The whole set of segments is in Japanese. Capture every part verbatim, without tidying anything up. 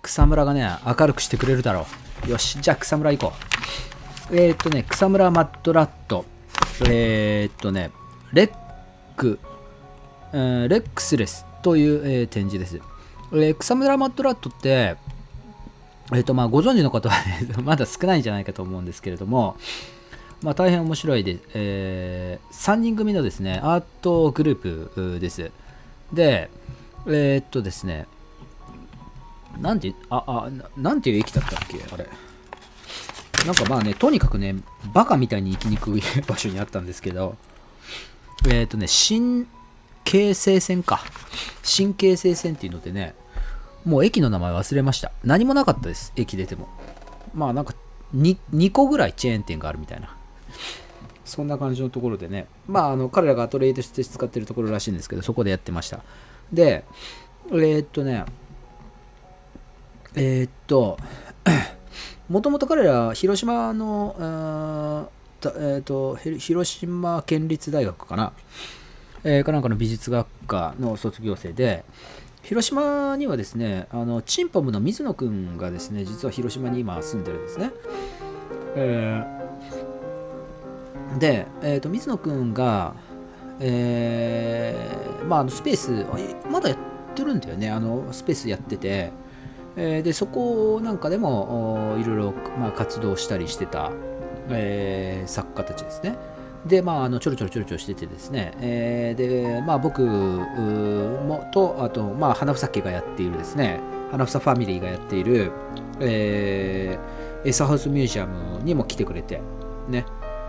草むらがね、明るくしてくれるだろう。よし、じゃあ草むら行こう。えー、っとね、草むらマットラット。えー、っとね、レック、えー、レックスレスという、えー、展示です。えー、草むらマットラットって、えー、っとまあご存知の方は、ね、まだ少ないんじゃないかと思うんですけれども、まあ、大変面白いで、えー、さんにん組のですね、アートグループです。で、えー、っとですね、なんて、あ、あ、なんていう駅だったっけあれ。なんかまあね、とにかくね、バカみたいに行きにくい場所にあったんですけど、えー、っとね、新京成線か。新京成線っていうのでね、もう駅の名前忘れました。何もなかったです、駅出ても。まあなんか 2, 2個ぐらいチェーン店があるみたいな。そんな感じのところでね、まあ、あの彼らがアトリエとして使ってるところらしいんですけど、そこでやってました。で、えー、っとね、えー、っと、もともと彼ら、広島の、えー、っと、広島県立大学かな、えー、かなんかの美術学科の卒業生で、広島にはですね、あのチンポムの水野くんがですね、実は広島に今住んでるんですね。えーで、えー、と水野くんが、えーまあ、あのスペースまだやってるんだよね。あのスペースやってて、えー、でそこなんかでもいろいろ、まあ、活動したりしてた、えー、作家たちですね。で、まあ、あのちょろちょろちょろちょろしててですね、えー、で、まあ、僕もと、あと、まあ、花房家がやっているですね、花房ファミリーがやっている、えー、エサハウスミュージアムにも来てくれてね。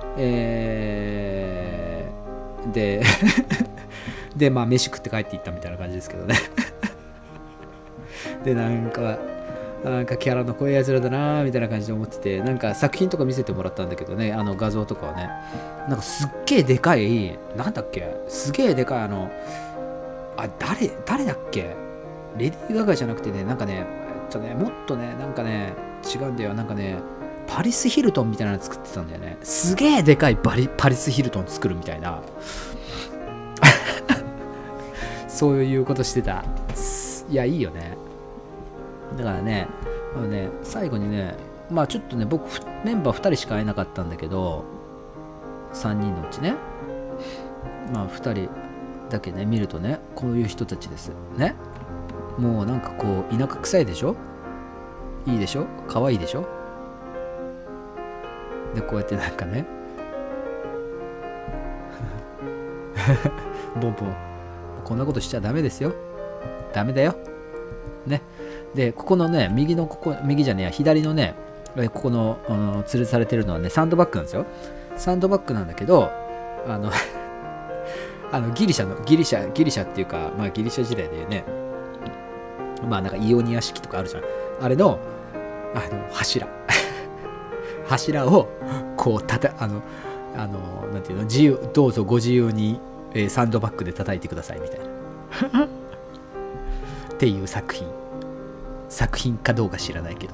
えー、ででまあ飯食って帰っていったみたいな感じですけどねでなんかなんかキャラの濃いやつらだなみたいな感じで思ってて、なんか作品とか見せてもらったんだけどね、あの画像とかはね、なんかすっげえでかい、なんだっけ、すげえでかい、あのあ誰誰だっけ、レディー・ガガじゃなくてね、なんかね、えっとねもっとね、なんかね違うんだよ、なんかねパリス・ヒルトンみたいなの作ってたんだよね。すげえでかいパリ、パリス・ヒルトン作るみたいなそういうことしてた。いやいいよね。だからね、あのね最後にね、まあちょっとね僕メンバーふたりしか会えなかったんだけど、さんにんのうちね、まあふたりだけね見るとね、こういう人たちですね。もうなんかこう田舎臭いでしょ、いいでしょ、可愛いでしょ。でこうやってなんかねボンボンこんなことしちゃダメですよ、ダメだよね。でここのね右のここ右じゃねえや左のね、ここの、うん、吊るされてるのはねサンドバッグなんですよ。サンドバッグなんだけど、あのあのギリシャのギリシャギリシャっていうか、まあギリシャ時代でね、まあなんかイオニア式とかあるじゃん、あれのあの柱柱をこうたたあのあのなんていうの、自由どうぞご自由に、えー、サンドバッグで叩いてくださいみたいなっていう作品作品かどうか知らないけど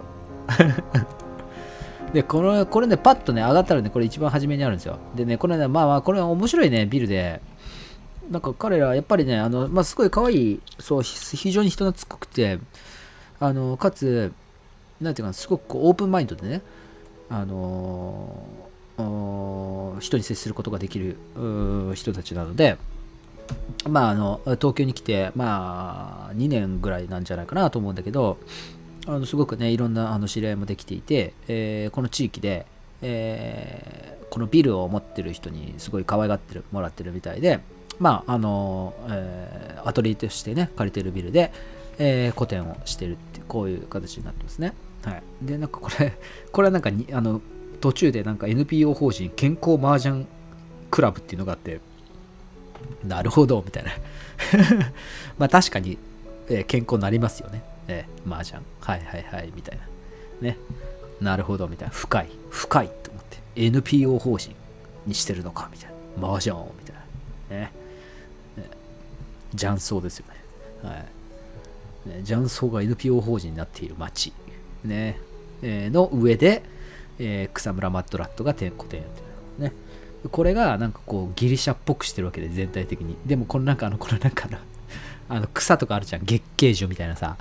でこのこれねパッとね上がったらね、これ一番初めにあるんですよ。でねこれね、まあまあこれは面白いねビルで、なんか彼らやっぱりね、あのまあすごい可愛い、そう非常に人懐っこくて、あのかつなんていうかすごくこうオープンマインドでね、あのー、人に接することができる人たちなので、まあ、あの東京に来て、まあ、にねんぐらいなんじゃないかなと思うんだけど、あのすごくねいろんなあの知り合いもできていて、えー、この地域で、えー、このビルを持ってる人にすごい可愛がってるもらってるみたいで、まああのえー、アトリエとしてね借りてるビルで、えー、個展をしてるってこういう形になってますね。はい、でなんかこれこれはなんかにあの途中でなんか エヌピーオー 法人健康麻雀クラブっていうのがあって、なるほどみたいなまあ確かに、えー、健康になりますよね、えー、麻雀はいはいはいみたいなね、なるほどみたいな、深い深いと思って エヌピーオー 法人にしてるのかみたいな、麻雀みたいなね、ね雀荘ですよね、はいね、雀荘が エヌピーオー 法人になっている街ね、えー、の上で、えー、草むらマットラットが個展やってるね。これがなんかこうギリシャっぽくしてるわけで、全体的に。でもこのなんかあのこのなんかのあの草とかあるじゃん、月桂樹みたいなさ、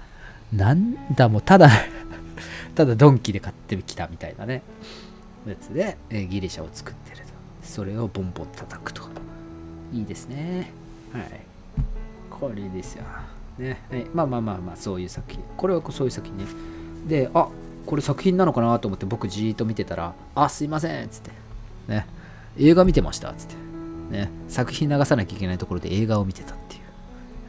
なんだもうただただドンキで買ってきたみたいなねやつで、えー、ギリシャを作ってると。それをボンボン叩くと。いいですね。はい。これですよ。ね。はい、まあまあまあまあ、そういう作品。これはそういう作品ね。で、あ、これ作品なのかなと思って僕じーっと見てたら、あ、すいませんっつって。ね。映画見てましたっつって。ね。作品流さなきゃいけないところで映画を見てたっていう。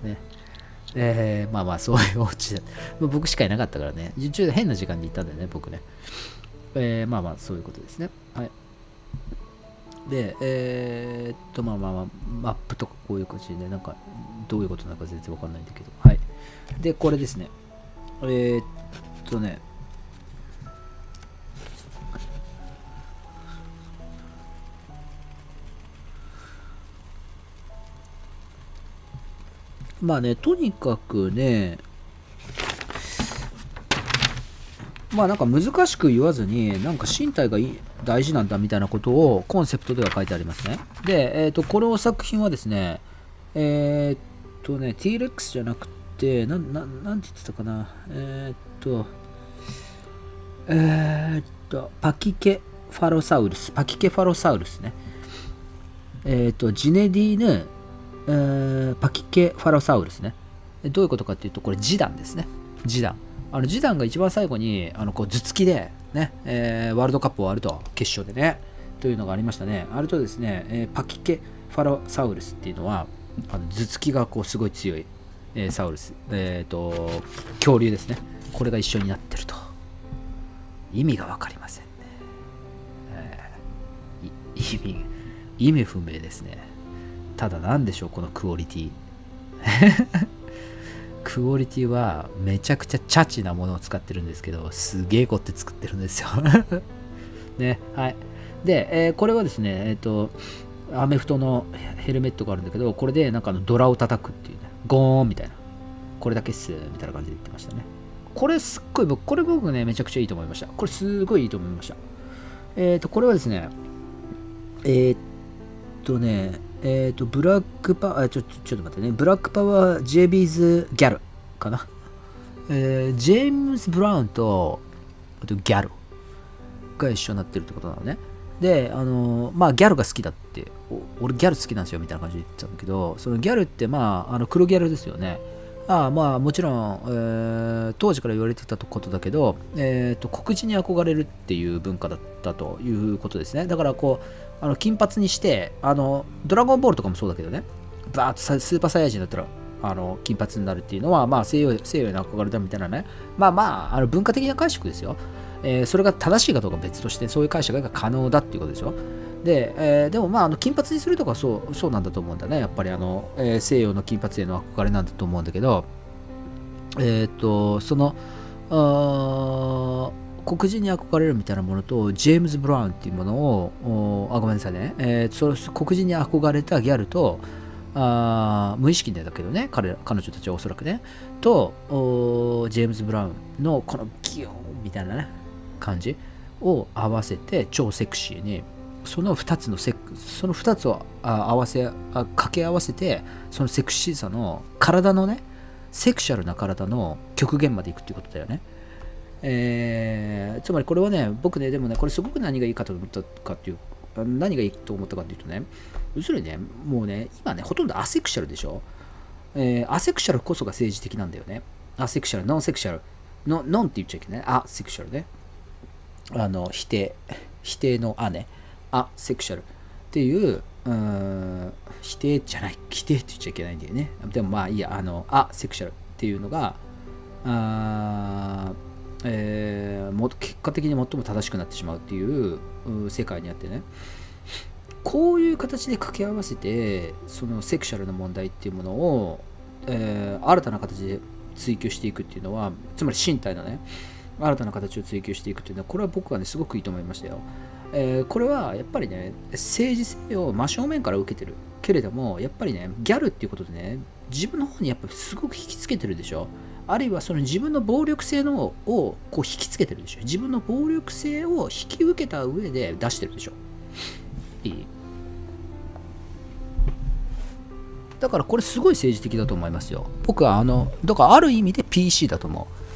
ね。えー、まあまあ、そういうお家だ。僕しかいなかったからね。ちょっと変な時間に行ったんだよね、僕ね。えー、まあまあ、そういうことですね。はい。で、えー、っと、まあまあまあ、マップとかこういう感じで、なんか、どういうことなのか全然わかんないんだけど。はい。で、これですね。えー、っとね、まあね、とにかくね、まあなんか難しく言わずに、なんか身体がいい大事なんだみたいなことをコンセプトでは書いてありますね。で、えっ、ー、と、この作品はですね、えっ、ー、とね、T レックスじゃなくて、な、な、なんて言ってたかな、えっ、ー、と、えっと、パキケファロサウルス、パキケファロサウルスね。えっ、と、ジネディーヌ、えー、パキケファロサウルスね。どういうことかっていうと、これ、ジダンですね。ジダン。あのジダンが一番最後にあのこう頭突きで、ねえー、ワールドカップを終わると、決勝でね、というのがありましたね。あるとですね、えー、パキケファロサウルスっていうのは、あの頭突きがこうすごい強い、えー、サウルス、えーと、恐竜ですね。これが一緒になってると。意味がわかりませんね。えー、意味、意味不明ですね。ただなんでしょう、このクオリティ。クオリティはめちゃくちゃチャチなものを使ってるんですけど、すげえ凝って作ってるんですよ。ね、はい。で、えー、これはですね、えっ、ー、と、アメフトのヘルメットがあるんだけど、これでなんかのドラを叩くっていうね、ゴーンみたいな。これだけっす、みたいな感じで言ってましたね。これすっごい、僕、これ僕ね、めちゃくちゃいいと思いました。これすごいいいと思いました。えっ、ー、と、これはですね、えー、っとね、えっ、ー、と、ブラックパワー、ちょ、ちょ、ちょっと待ってね、ブラックパワー ジェイビーズ ギャルかな。えー、ジェームズ・ブラウンと、あとギャルが一緒になってるってことなのね。で、あのー、まあ、ギャルが好きだって、俺ギャル好きなんですよみたいな感じで言ってたんだけど、そのギャルって、まあ、あの黒ギャルですよね。ああまあもちろん、えー、当時から言われてたことだけど、えー、と黒人に憧れるっていう文化だったということですね。だからこうあの金髪にしてあのドラゴンボールとかもそうだけどね、バーッとスーパーサイヤ人だったらあの金髪になるっていうのは、まあ、西洋西洋に憧れたみたいなね、まあまああの文化的な解釈ですよ。えー、それが正しいかどうか別としてそういう解釈が可能だっていうことでしょ。で、えー、でもまあ、あの金髪にするとかそう、そうなんだと思うんだね。やっぱりあの、えー、西洋の金髪への憧れなんだと思うんだけど、えっ、ー、と、その、黒人に憧れるみたいなものと、ジェームズ・ブラウンっていうものを、あ、ごめんなさいね、えー、その黒人に憧れたギャルと、あ無意識でだけどね、彼ら彼女たちはおそらくね、と、ジェームズ・ブラウンのこのギヨーンみたいなね、感じを合わせて、超セクシーに、そのふたつのセクそのふたつを合わせ掛け合わせてそのセクシーさの体のねセクシャルな体の極限までいくっていうことだよね。えー、つまりこれはね僕ねでもねこれすごく何がいいかと思ったかっていう何がいいと思ったかっていうとね要するにねもうね今ねほとんどアセクシャルでしょ、えー、アセクシャルこそが政治的なんだよね。アセクシャルノンセクシャルノノンって言っちゃいけないアセクシャルねあの否定否定のアねアセクシャルっていう、うーん否定じゃない否定って言っちゃいけないんだよね。でもまあいいやあのアセクシャルっていうのがあ、えー、も結果的に最も正しくなってしまうっていう世界にあってねこういう形で掛け合わせてそのセクシャルな問題っていうものを、えー、新たな形で追求していくっていうのはつまり身体のね新たな形を追求していくっていうのはこれは僕はねすごくいいと思いましたよ。えー、これはやっぱりね政治性を真正面から受けてるけれどもやっぱりねギャルっていうことでね自分の方にやっぱりすごく引きつけてるでしょ。あるいはその自分の暴力性のをこう引きつけてるでしょ。自分の暴力性を引き受けた上で出してるでしょ。いいだからこれすごい政治的だと思いますよ。僕はあのだからある意味で ピーシー だと思う。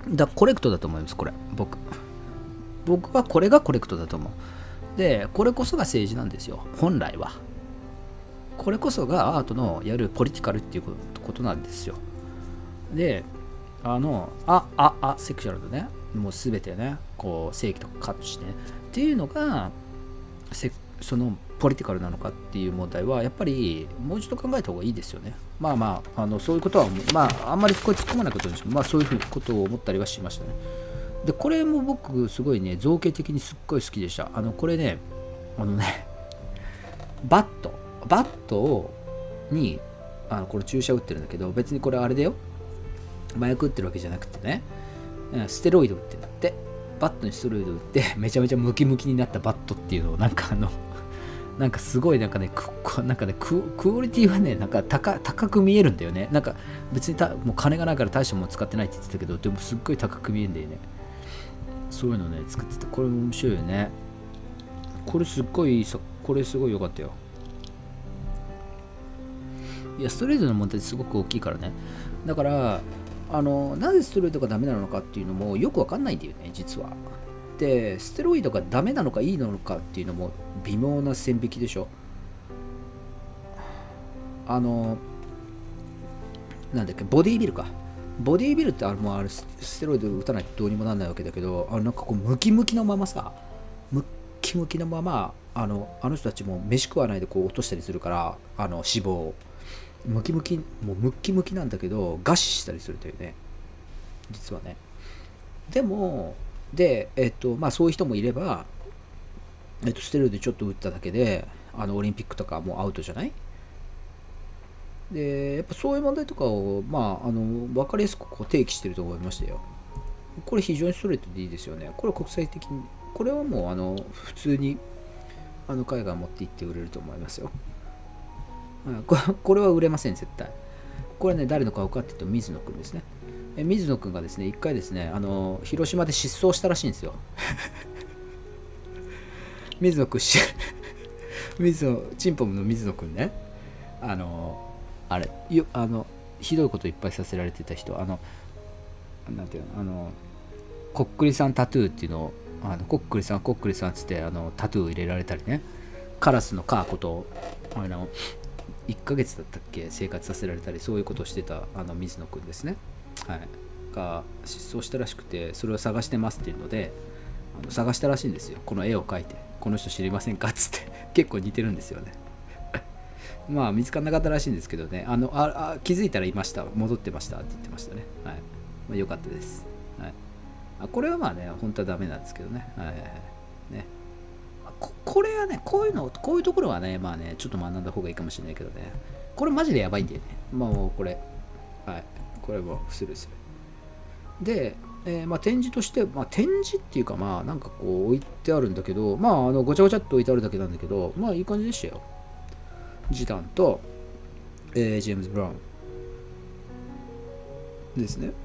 だからコレクトだと思います、これ。僕。僕はこれがコレクトだと思う。で、これこそが政治なんですよ、本来は。これこそがアートのやるポリティカルっていうことなんですよ。で、あの、あ、あ、あ、セクシャルのね、もうすべてね、こう、正規とかカットしてね、っていうのが、せそのポリティカルなのかっていう問題は、やっぱりもう一度考えた方がいいですよね。まあまあ、あのそういうことは、まあ、あんまりこれ突っ込まないことにしまあ、そういうふうなことを思ったりはしましたね。で、これも僕、すごいね、造形的にすっごい好きでした。あの、これね、あのね、バット、バットをに、あのこれ注射打ってるんだけど、別にこれあれだよ。麻薬打ってるわけじゃなくてね、ステロイド打ってんだって。バットにステロイド打って、めちゃめちゃムキムキになったバットっていうのを、なんかあの、なんかすごいなんかね、くなんかねク、クオリティはね、なんか 高, 高く見えるんだよね。なんか別にたもう金がないから大したもの使ってないって言ってたけど、でもすっごい高く見えるんだよね。そういうのね、作ってて、これも面白いよね。これすっごいいいさ、これすごい良かったよ。いや、ストレートの問題ってすごく大きいからね。だから、あの、なぜストレートがダメなのかっていうのもよくわかんないんだよね、実は。で、ステロイドがダメなのかいいのかっていうのも微妙な線引きでしょ。あの、なんだっけ、ボディービルか。ボディービルってあれもあれステロイド打たないとどうにもなんないわけだけど、あのなんかこうムキムキのままさ、ムッキムキのまま、あのあの人たちも飯食わないでこう落としたりするから、あの脂肪を。ムキムキ、もうムッキムキなんだけど、餓死したりするというね。実はね。でも、で、えっと、まあそういう人もいれば、えっと、ステロイドちょっと打っただけで、あのオリンピックとかもうアウトじゃない？で、やっぱそういう問題とかを、まあ、あの分かりやすくこう提起してると思いましたよ。これ非常にストレートでいいですよね。これ国際的に、これはもうあの普通にあの海外持って行って売れると思いますよ。これ、これは売れません、絶対。これね、誰の顔かっていうと、水野くんですね。え水野くんがですね、一回ですね、あの広島で失踪したらしいんですよ。水野くん、水野、チンポムの水野くんね、あの、あれ、よあのひどいこといっぱいさせられてた人、あの、なんていうの、あの、こっくりさんタトゥーっていうのを、あのこっくりさん、こっくりさんっつってあのタトゥーを入れられたりね、カラスのカーこと、あの、いっかげつだったっけ生活させられたり、そういうことをしてたあの水野くんですね、はい、が失踪したらしくて、それを探してますっていうので、あの探したらしいんですよ。この絵を描いて、この人知りませんかっつって。結構似てるんですよね。まあ見つからなかったらしいんですけどね、あのああ気づいたらいました、戻ってましたって言ってましたね。はい、まあ、よかったです。はい、あこれはまあね、本当はダメなんですけどね。はいはいはいね、ここれはね、こういうの、こういうところはね、まあね、ちょっと学んだ方がいいかもしれないけどね。これマジでやばいんだよね。まあもうこれ、はい。これはスルーする。で、えーまあ、展示として、まあ、展示っていうか、まあなんかこう置いてあるんだけど、まああのごちゃごちゃっと置いてあるだけなんだけど、まあいい感じでしたよ。ジダンと、えージェームズ・ブラウンですね。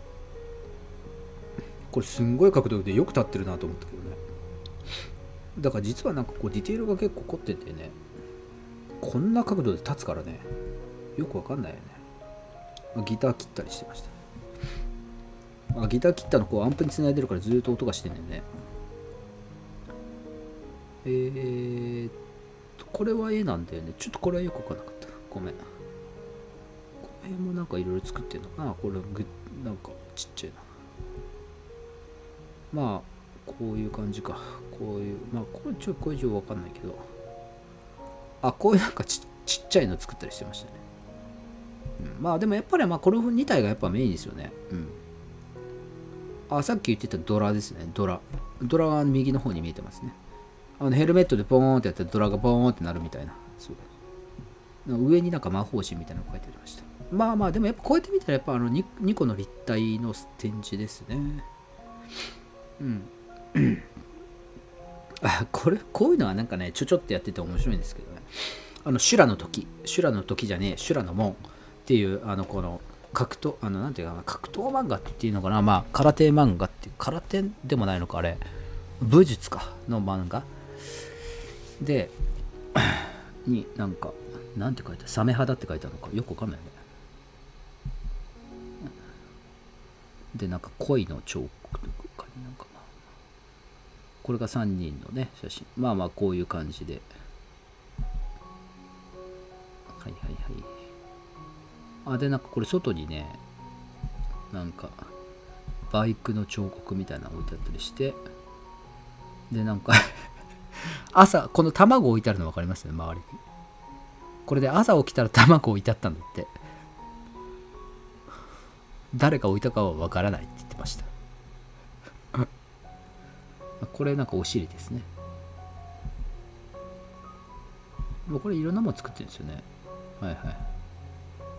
これすんごい角度でよく立ってるなと思ったけどね。だから実はなんかこうディテールが結構凝っててね、こんな角度で立つからね、よくわかんないよね。ギター切ったりしてました。あギター切ったのこうアンプにつないでるからずっと音がしてんねんね。えーっと、これは絵なんだよね。ちょっとこれはよくわかんなかった。ごめん。この辺もなんかいろいろ作ってんのかな。これグなんかちっちゃいな。まあ、こういう感じか。こういう、まあ、これちょいこれ以上わかんないけど。あ、こういうなんかちちっちゃいの作ったりしてましたね。うん、まあでもやっぱりまあこのに体がやっぱメインですよね。うん。あ、さっき言ってたドラですね。ドラ。ドラが右の方に見えてますね。あのヘルメットでボーンってやったらドラがボーンってなるみたいな。そう上になんか魔法陣みたいなのが書いてありました。まあまあ、でもやっぱこうやって見たらやっぱあの 2, 2個の立体の展示ですね。うん。あ、これ、こういうのはなんかね、ちょちょっとやってて面白いんですけどね。あの、修羅の時、修羅の時じゃねえ、修羅の門っていう、あの、この、格闘、あの、なんていうかな、格闘漫画って言っていいのかな、まあ、空手漫画っていう、空手でもないのか、あれ、武術か、の漫画で、になんか、なんて書いてある、サメ肌って書いてあるのか、よくわかんないね。 で、なんか恋の彫刻とかになんかまあ、これがさんにんのね、写真。まあまあ、こういう感じで。はいはいはい。あ、で、なんかこれ外にね、なんか、バイクの彫刻みたいなの置いてあったりして、で、なんか朝、この卵置いてあるの分かりますね、周りに。これで朝起きたら卵置いてあったんだって。誰が置いたかは分からないって言ってました。これなんかお尻ですね。もうこれいろんなもの作ってるんですよね。はいはい。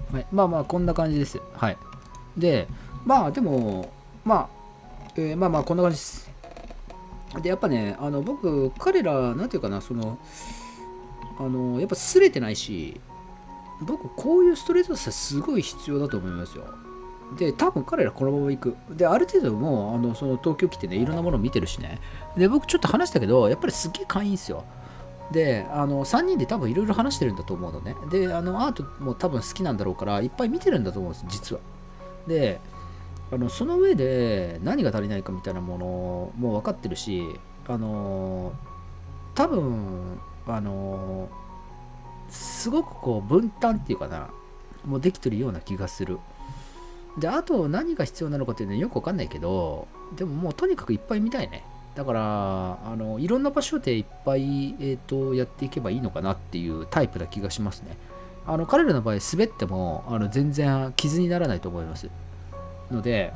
はい、まあまあこんな感じです。はい。で、まあでも、まあ、えーまあまあこんな感じです。で、やっぱね、あの僕、彼ら、なんていうかな、その、あの、やっぱすれてないし、僕、こういうストレートさすごい必要だと思いますよ。で、多分彼らこのまま行く。で、ある程度もう、あの、その東京来てね、いろんなものを見てるしね。で、僕ちょっと話したけど、やっぱりすっげえ可愛いんですよ。で、あの、さんにんで多分いろいろ話してるんだと思うのね。で、あの、アートも多分好きなんだろうから、いっぱい見てるんだと思うんです、実は。で、あのその上で何が足りないかみたいなものも分かってるし、あの多分あのすごくこう分担っていうかな、もうできてるような気がする。で、あと何が必要なのかっていうのはよく分かんないけど、でももうとにかくいっぱい見たいね。だからあのいろんな場所でいっぱい、えー、とやっていけばいいのかなっていうタイプな気がしますね。あの彼らの場合滑ってもあの全然傷にならないと思いますので、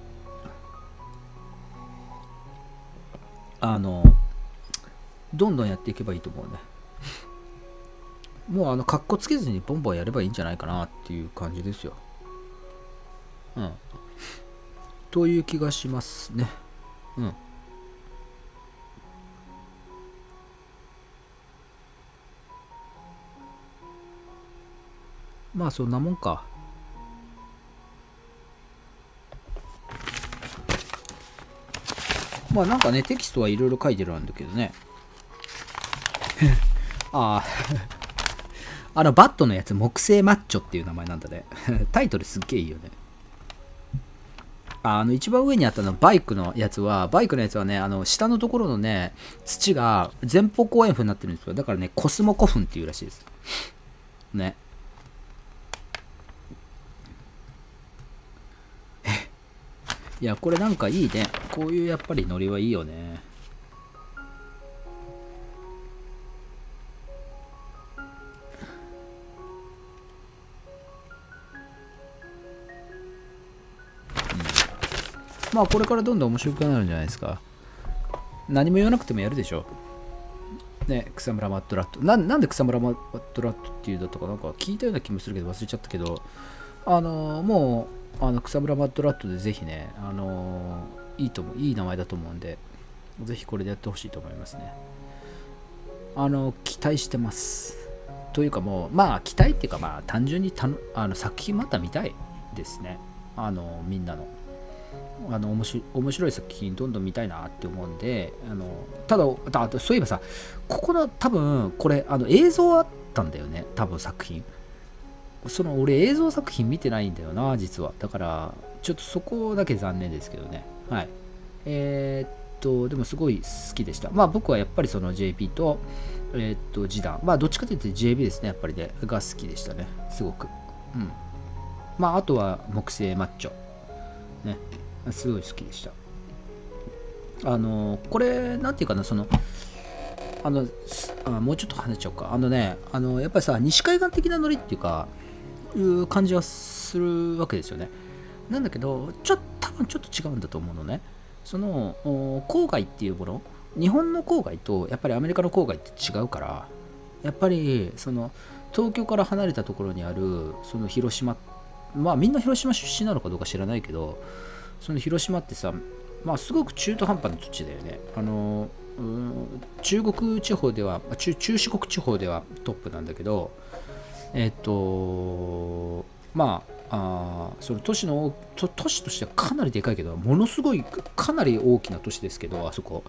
あのどんどんやっていけばいいと思うね。もうあのカッコつけずにボンボンやればいいんじゃないかなっていう感じですよ。うん。という気がしますね。うん。まあそんなもんか。まあなんかね、テキストはいろいろ書いてるんだけどね。ああ。あのバットのやつ、木製マッチョっていう名前なんだね。タイトルすっげえいいよね。あの一番上にあったのバイクのやつは、バイクのやつはね、あの下のところのね、土が前方後円墳になってるんですよ。だからね、コスモ古墳っていうらしいです。ね。いや、これなんかいいね。こういうやっぱりノリはいいよね。まあこれからどんどん面白くなるんじゃないですか。何も言わなくてもやるでしょ。ね、草むらマットラット。な、なんで草むらマットラットっていうだとかなんか聞いたような気もするけど忘れちゃったけど、あのー、もうあの草むらマットラットでぜひね、あのー、いいと思う、いい名前だと思うんで、ぜひこれでやってほしいと思いますね。あのー、期待してます。というかもう、まあ期待っていうかまあ単純にたのあの作品また見たいですね。あのー、みんなの。あの面白い面白い作品どんどん見たいなって思うんで、あのただだそういえばさ、ここの多分これあの映像あったんだよね、多分作品。その俺映像作品見てないんだよな実は。だからちょっとそこだけ残念ですけどね。はい。えー、っとでもすごい好きでした。まあ僕はやっぱりその ジェーピー とえー、っとジダン、まあどっちかというと ジェービー ですね、やっぱりねが好きでしたね、すごく。うん。まああとは木製マッチョね、すごい好きでした。あのこれなんていうかな、そのあのあもうちょっと話しちゃおうか。あのね、あのやっぱりさ、西海岸的なノリっていうかいう感じはするわけですよね。なんだけどちょ多分ちょっと違うんだと思うのね。その郊外っていうもの、日本の郊外とやっぱりアメリカの郊外って違うから、やっぱりその東京から離れたところにあるその広島、まあみんな広島出身なのかどうか知らないけど、その広島ってさ、まあすごく中途半端な土地だよね。あの中国地方では中、中四国地方ではトップなんだけど、えっ、ー、とまあ、あその都市の都市としてはかなりでかいけど、ものすごいかなり大きな都市ですけど、あそこ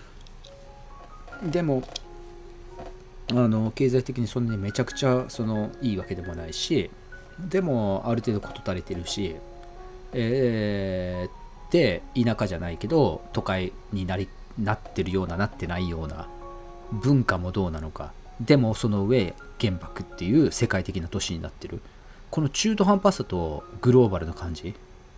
でもあの経済的にそんなにめちゃくちゃそのいいわけでもないし、でもある程度事足りてるし、えー、っで田舎じゃないけど都会になりなってるようななってないような、文化もどうなのか、でもその上原爆っていう世界的な都市になってる、この中途半端さとグローバルな感じ、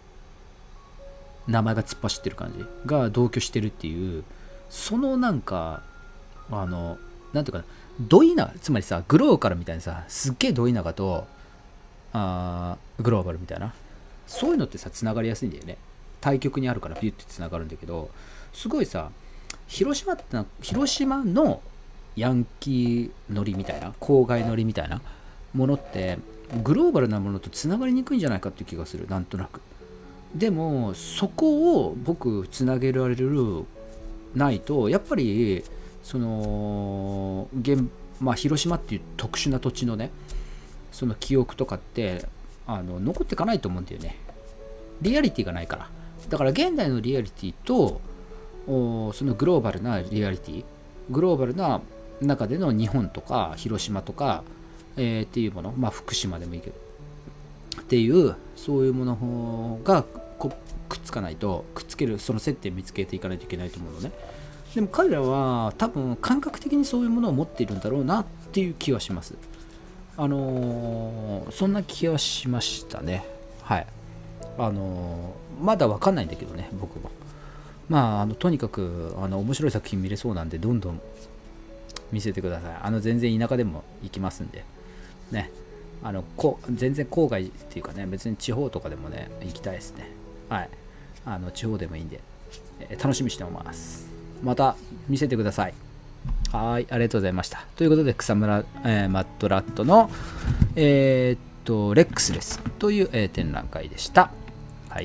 名前が突っ走ってる感じが同居してるっていう、そのなんかあのなんていうかな、ドイナ、つまりさグローカルみたいなさ、すっげえドイナガとあーグローバルみたいな、そういうのってさつながりやすいんだよね。対極にあるからビュッてつながるんだけど、すごいさ広島ってな、広島のヤンキー乗りみたいな、郊外乗りみたいなものってグローバルなものとつながりにくいんじゃないかっていう気がする、なんとなく。でもそこを僕つなげられるないと、やっぱりその現、まあ、広島っていう特殊な土地のね、その記憶とかってあの残っていかないと思うんだよね。リアリティがないから。だから現代のリアリティとおそのグローバルなリアリティ、グローバルな中での日本とか広島とか、えー、っていうもの、まあ福島でもいいけどっていうそういうものがこくっつかないと、くっつけるその接点見つけていかないといけないと思うのね。でも彼らは多分感覚的にそういうものを持っているんだろうなっていう気はします。あのー、そんな気はしましたね。はい。あのー、まだわかんないんだけどね、僕も。まあ、あのとにかくあの面白い作品見れそうなんで、どんどん見せてください。あの全然田舎でも行きますんで。ね。あのこ全然郊外っていうかね、別に地方とかでもね、行きたいですね。はい。あの地方でもいいんで、えー楽しみにしてます。また見せてください。はい、ありがとうございました。ということで、草むら、えーマットラットの、えーっと、レックスレスという、えー展覧会でした。はい。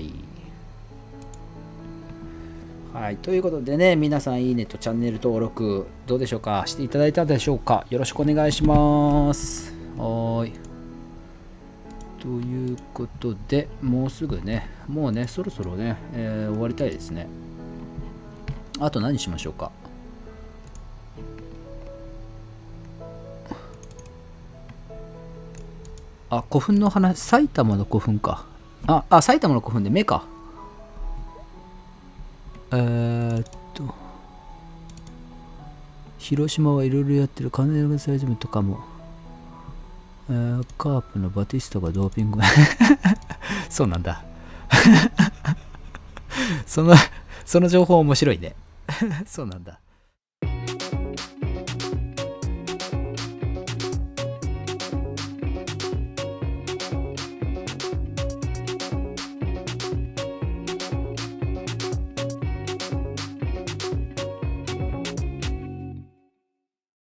はい、ということでね、皆さんいいねとチャンネル登録、どうでしょうか、していただいたでしょうか。よろしくお願いします。はい。ということで、もうすぐね、もうね、そろそろね、えー終わりたいですね。あと何しましょうか。あ、古墳の話、埼玉の古墳か。あ、あ、埼玉の古墳で目か。えー、っと、広島はいろいろやってる、金山サイズムとかも、えー、カープのバティスタがドーピング。そうなんだ。その、その情報面白いね。そうなんだ。